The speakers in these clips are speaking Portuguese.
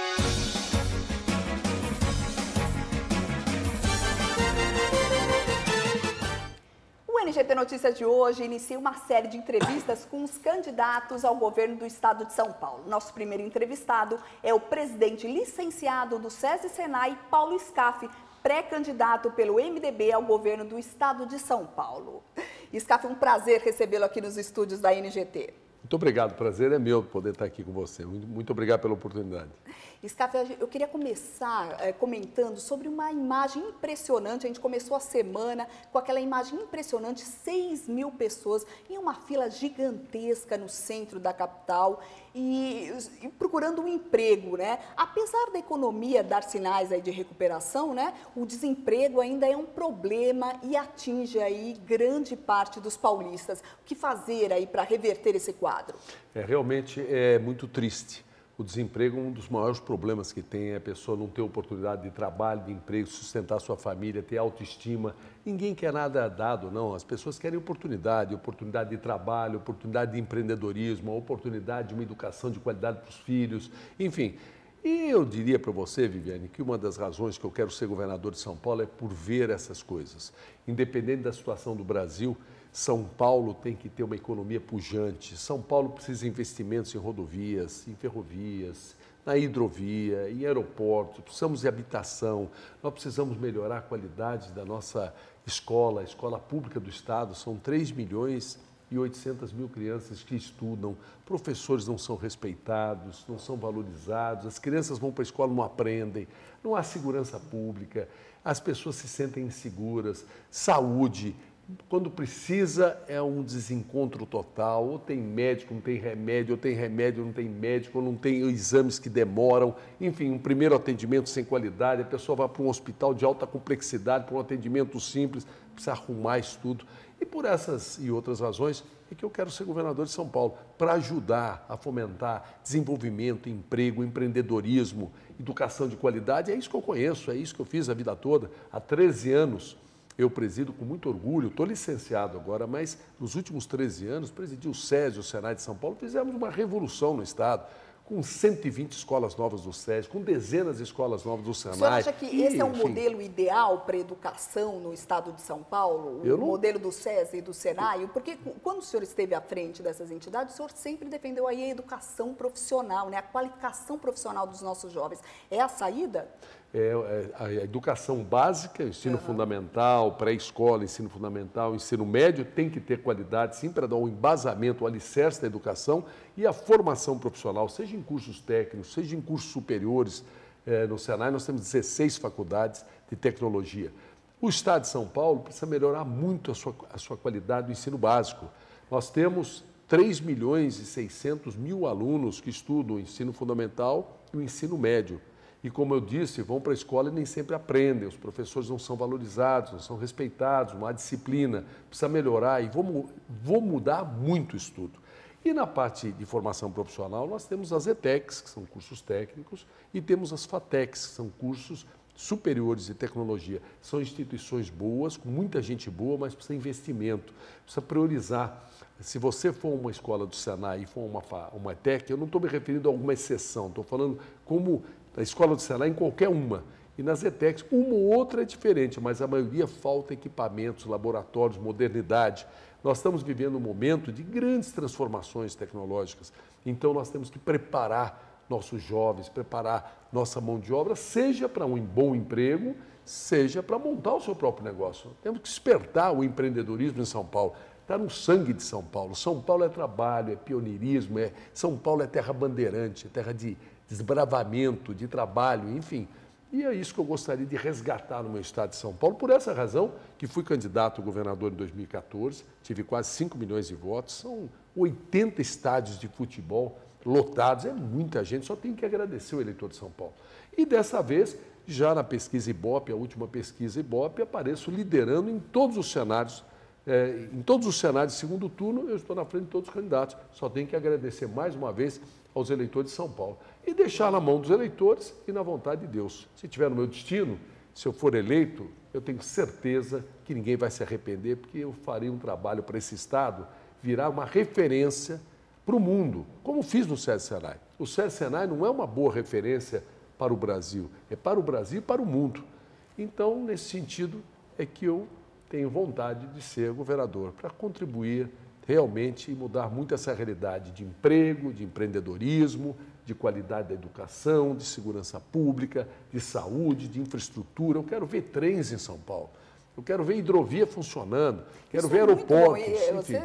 O NGT Notícias de hoje inicia uma série de entrevistas com os candidatos ao governo do estado de São Paulo. Nosso primeiro entrevistado é o presidente licenciado do SESI Senai, Paulo Scaff, pré-candidato pelo MDB ao governo do estado de São Paulo. Scaff, é um prazer recebê-lo aqui nos estúdios da NGT. Muito obrigado, o prazer é meu poder estar aqui com você. Muito obrigado pela oportunidade. Scaff, eu queria começar comentando sobre uma imagem impressionante. A gente começou a semana com aquela imagem impressionante, 6.000 pessoas em uma fila gigantesca no centro da capital e procurando um emprego, né? Apesar da economia dar sinais aí de recuperação, né? O desemprego ainda é um problema e atinge aí grande parte dos paulistas. O que fazer aí para reverter esse quadro? Realmente é muito triste. O desemprego é um dos maiores problemas que tem, a pessoa não ter oportunidade de trabalho, de emprego, sustentar sua família, ter autoestima. Ninguém quer nada dado, não. As pessoas querem oportunidade de trabalho, oportunidade de empreendedorismo, oportunidade de uma educação de qualidade para os filhos, enfim. E eu diria para você, Viviane, que uma das razões que eu quero ser governador de São Paulo é por ver essas coisas. Independente da situação do Brasil, São Paulo tem que ter uma economia pujante. São Paulo precisa de investimentos em rodovias, em ferrovias, na hidrovia, em aeroportos, precisamos de habitação, nós precisamos melhorar a qualidade da nossa escola, a escola pública do Estado. São 3.800.000 crianças que estudam, professores não são respeitados, não são valorizados, as crianças vão para a escola e não aprendem, não há segurança pública, as pessoas se sentem inseguras, saúde. Quando precisa, é um desencontro total, ou tem médico, não tem remédio, ou tem remédio, não tem médico, ou não tem exames que demoram, enfim, um primeiro atendimento sem qualidade, a pessoa vai para um hospital de alta complexidade, para um atendimento simples, precisa arrumar isso tudo. E por essas e outras razões é que eu quero ser governador de São Paulo, para ajudar a fomentar desenvolvimento, emprego, empreendedorismo, educação de qualidade. É isso que eu conheço, é isso que eu fiz a vida toda, há 13 anos. Eu presido com muito orgulho, estou licenciado agora, mas nos últimos 13 anos, presidi o SESI, o Senai de São Paulo, fizemos uma revolução no Estado, com 120 escolas novas do SESI, com dezenas de escolas novas do Senai. O senhor acha que esse é um modelo ideal para a educação no Estado de São Paulo? O modelo do SESI e do Senai? Porque quando o senhor esteve à frente dessas entidades, o senhor sempre defendeu aí a educação profissional, né? A qualificação profissional dos nossos jovens. É a saída? A educação básica, ensino fundamental, pré-escola, ensino fundamental, ensino médio, tem que ter qualidade, sim, para dar um embasamento, o alicerce da educação e a formação profissional, seja em cursos técnicos, seja em cursos superiores. No Senai nós temos 16 faculdades de tecnologia. O Estado de São Paulo precisa melhorar muito a sua qualidade do ensino básico. Nós temos 3.600.000 alunos que estudam o ensino fundamental e o ensino médio. E, como eu disse, vão para a escola e nem sempre aprendem, os professores não são valorizados, não são respeitados, não há disciplina, precisa melhorar e vou mudar muito isso tudo. E na parte de formação profissional, nós temos as ETECs, que são cursos técnicos, e temos as FATECs, que são cursos superiores de tecnologia. São instituições boas, com muita gente boa, mas precisa de investimento, precisa priorizar. Se você for uma escola do Senai e for uma ETEC, eu não estou me referindo a alguma exceção, estou falando como a escola do Senai em qualquer uma. E nas ETECs, uma ou outra é diferente, mas a maioria falta equipamentos, laboratórios, modernidade. Nós estamos vivendo um momento de grandes transformações tecnológicas, então nós temos que preparar nossos jovens, preparar nossa mão de obra, seja para um bom emprego, seja para montar o seu próprio negócio. Temos que despertar o empreendedorismo em São Paulo. Está no sangue de São Paulo. São Paulo é trabalho, é pioneirismo, São Paulo é terra bandeirante, é terra de desbravamento, de trabalho, enfim. E é isso que eu gostaria de resgatar no meu estado de São Paulo. Por essa razão que fui candidato a governador em 2014, tive quase 5 milhões de votos, são 80 estádios de futebol lotados, é muita gente, só tenho que agradecer o eleitor de São Paulo. E dessa vez, já na pesquisa Ibope, a última pesquisa Ibope, apareço liderando em todos os cenários. Em todos os cenários de segundo turno, eu estou na frente de todos os candidatos. Só tenho que agradecer mais uma vez aos eleitores de São Paulo e deixar na mão dos eleitores e na vontade de Deus. Se estiver no meu destino, se eu for eleito, eu tenho certeza que ninguém vai se arrepender, porque eu farei um trabalho para esse Estado virar uma referência para o mundo, como fiz no SESI Senai. O SESI Senai não é uma boa referência para o Brasil, é para o Brasil e para o mundo. Então, nesse sentido, é que eu tenho vontade de ser governador, para contribuir realmente e mudar muito essa realidade de emprego, de empreendedorismo, de qualidade da educação, de segurança pública, de saúde, de infraestrutura. Eu quero ver trens em São Paulo. Eu quero ver hidrovia funcionando, quero ver aeroportos. Você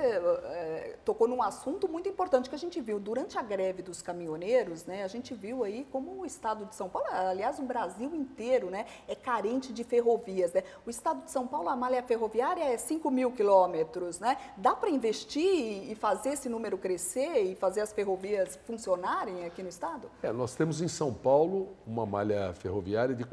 tocou num assunto muito importante que a gente viu durante a greve dos caminhoneiros, né? A gente viu aí como o estado de São Paulo, aliás, o Brasil inteiro, né, é carente de ferrovias, né? O estado de São Paulo, a malha ferroviária é 5.000 quilômetros, né? Dá para investir e fazer esse número crescer e fazer as ferrovias funcionarem aqui no estado? Nós temos em São Paulo uma malha ferroviária de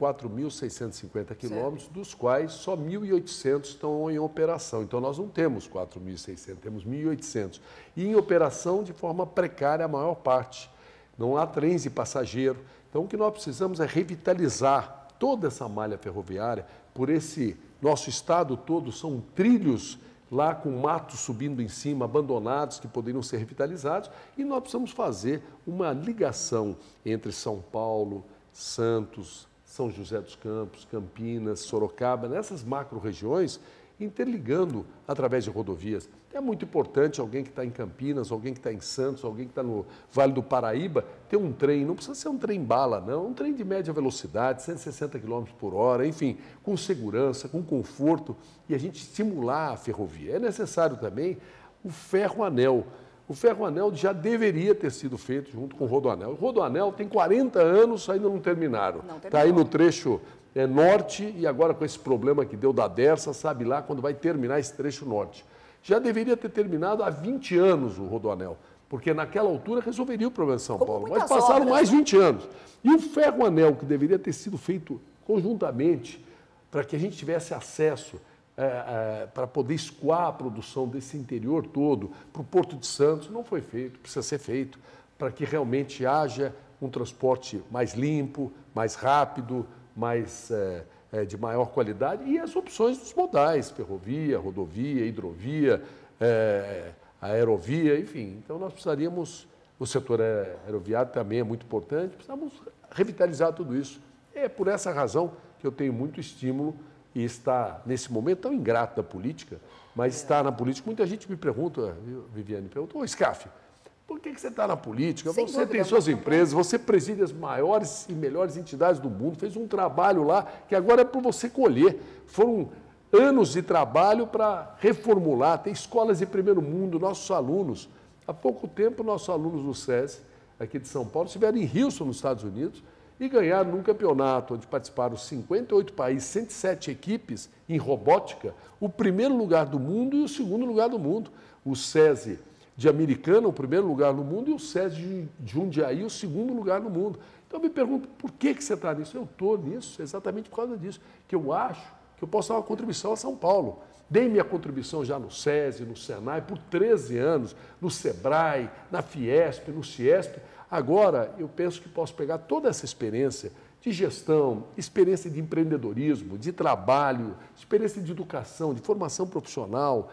4.650 quilômetros, dos quais só 1.800 estão em operação. Então, nós não temos 4.600, temos 1.800. E em operação de forma precária a maior parte. Não há trens de passageiro. Então, o que nós precisamos é revitalizar toda essa malha ferroviária. Por esse nosso estado todo, são trilhos lá com mato subindo em cima, abandonados, que poderiam ser revitalizados. E nós precisamos fazer uma ligação entre São Paulo, Santos, São José dos Campos, Campinas, Sorocaba, nessas macro-regiões, interligando através de rodovias. É muito importante alguém que está em Campinas, alguém que está em Santos, alguém que está no Vale do Paraíba, ter um trem, não precisa ser um trem-bala, não, um trem de média velocidade, 160 km por hora, enfim, com segurança, com conforto, e a gente estimular a ferrovia. É necessário também o ferro-anel. O ferro-anel já deveria ter sido feito junto com o rodoanel. O rodoanel tem 40 anos, ainda não terminaram. Está aí no trecho norte e agora com esse problema que deu da Dersa, sabe lá quando vai terminar esse trecho norte. Já deveria ter terminado há 20 anos o rodoanel, porque naquela altura resolveria o problema de São Paulo. Mas passaram mais 20 anos. E o ferro-anel, que deveria ter sido feito conjuntamente, para que a gente tivesse acesso para poder escoar a produção desse interior todo para o Porto de Santos, não foi feito, precisa ser feito, para que realmente haja um transporte mais limpo, mais rápido, de maior qualidade, e as opções dos modais, ferrovia, rodovia, hidrovia, aerovia, enfim. Então nós precisaríamos, o setor aeroviário também é muito importante, precisamos revitalizar tudo isso. É por essa razão que eu tenho muito estímulo e está, nesse momento, tão ingrato da política, mas está na política. Muita gente me pergunta, Viviane, ô Scaf, por que você está na política? Você tem suas empresas, você preside as maiores e melhores entidades do mundo, fez um trabalho lá que agora é para você colher. Foram anos de trabalho para reformular, tem escolas de primeiro mundo, nossos alunos. Há pouco tempo, nossos alunos do SESI, aqui de São Paulo, estiveram em Houston, nos Estados Unidos, e ganharam num campeonato onde participaram 58 países, 107 equipes em robótica, o primeiro lugar do mundo e o segundo lugar do mundo. O SESI de Americana, o primeiro lugar no mundo, e o SESI de Jundiaí, o segundo lugar no mundo. Então eu me pergunto, por que você está nisso? Eu estou nisso exatamente por causa disso, que eu acho que eu posso dar uma contribuição a São Paulo. Dei minha contribuição já no SESI, no Senai, por 13 anos, no SEBRAE, na Fiesp, no CIESP. Agora, eu penso que posso pegar toda essa experiência de gestão, experiência de empreendedorismo, de trabalho, experiência de educação, de formação profissional,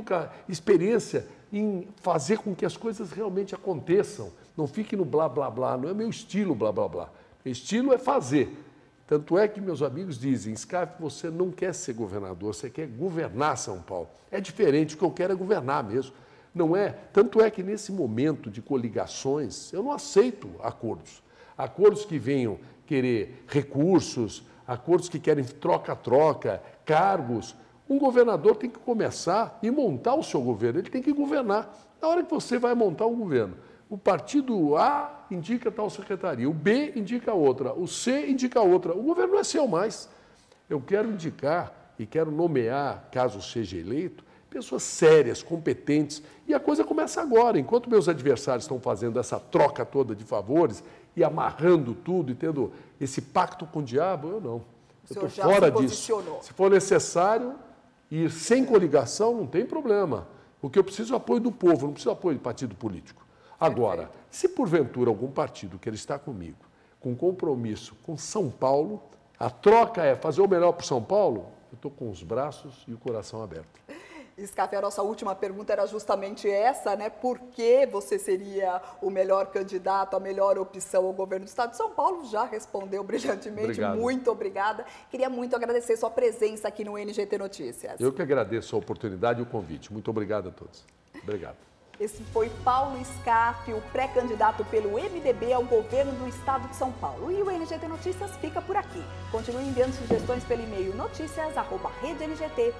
experiência em fazer com que as coisas realmente aconteçam. Não fique no blá, blá, blá. Não é meu estilo blá, blá, blá. Meu estilo é fazer. Tanto é que meus amigos dizem, Scaf, você não quer ser governador, você quer governar São Paulo. É diferente, o que eu quero é governar mesmo. Não é? Tanto é que nesse momento de coligações, eu não aceito acordos. Acordos que venham querer recursos, acordos que querem troca-troca, cargos. Um governador tem que começar e montar o seu governo, ele tem que governar. Na hora que você vai montar um governo, o partido A indica tal secretaria, o B indica outra, o C indica outra. O governo não é seu mais. Eu quero indicar e quero nomear, caso seja eleito, pessoas sérias, competentes. E a coisa começa agora. Enquanto meus adversários estão fazendo essa troca toda de favores e amarrando tudo e tendo esse pacto com o diabo, eu não. Eu estou fora disso. Se for necessário ir sem coligação, não tem problema. O que eu preciso é o apoio do povo, não preciso do apoio de partido político. Agora, se porventura algum partido quer estar comigo, com compromisso com São Paulo, a troca é fazer o melhor para São Paulo, eu estou com os braços e o coração aberto. Scaff, a nossa última pergunta era justamente essa, né? Por que você seria o melhor candidato, a melhor opção ao governo do Estado de São Paulo? Já respondeu brilhantemente. Obrigado. Muito obrigada. Queria muito agradecer sua presença aqui no NGT Notícias. Eu que agradeço a oportunidade e o convite. Muito obrigado a todos. Obrigado. Esse foi Paulo Scaff, o pré-candidato pelo MDB ao governo do Estado de São Paulo. E o NGT Notícias fica por aqui. Continue enviando sugestões pelo e-mail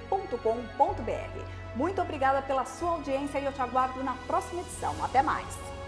noticias@redengT.com.br. Muito obrigada pela sua audiência e eu te aguardo na próxima edição. Até mais!